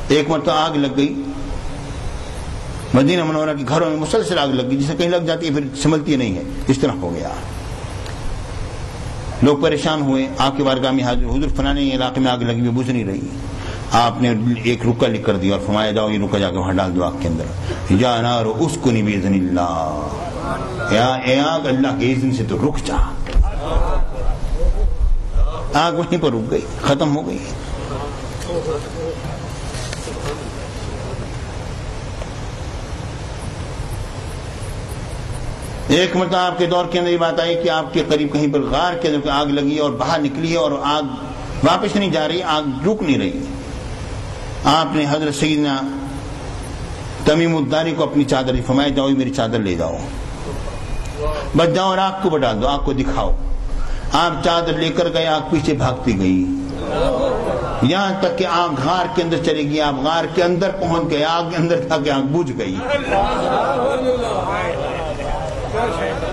ایک مرتبہ آگ لگ گئی مدینہ منورہ کے گھروں میں، مسلسل آگ لگ گئی، جسے کہیں لگ جاتی ہے پھر سنبھلتی نہیں ہے، اس طرح ہو گیا۔ لوگ پریشان ہوئے، آپ کے بارگاہ میں حاضر، حضور فلانے علاقے میں آگ لگی ہوئی بجھ نہیں رہی۔ آپ نے ایک رکا لکھ کر دیا اور فرمایا جاؤ یہ رکا جا کے وہاں ڈال دو آگ کے اندر، یا نار اسکنی باذن اللہ، اے آگ اللہ کے اذن سے تو رک جا۔ آگ وہیں پر رک گئی، ختم ہو گئی۔ ایک مرتبہ آپ کے دور کے اندر یہ بات آئی کہ آپ کے قریب کہیں پر غار کے اندر آگ لگی اور باہر نکلی ہے اور آگ واپس نہیں جا رہی، آگ رک نہیں رہی۔ آپ نے حضرت سیدنا تمیم الداری کو اپنی چادر دی، فرمایا جاؤ میری چادر لے جاؤ، بچ جاؤ اور آگ کو بٹا دو، آگ کو دکھاؤ۔ آپ چادر لے کر گئے، آگ پیچھے بھاگتی گئی، یہاں تک کہ آگ غار کے اندر چلے گی۔ آپ غار کے اندر پہنچ گئے، آگ کے اندر تھا کہ آگ بجھ گئی۔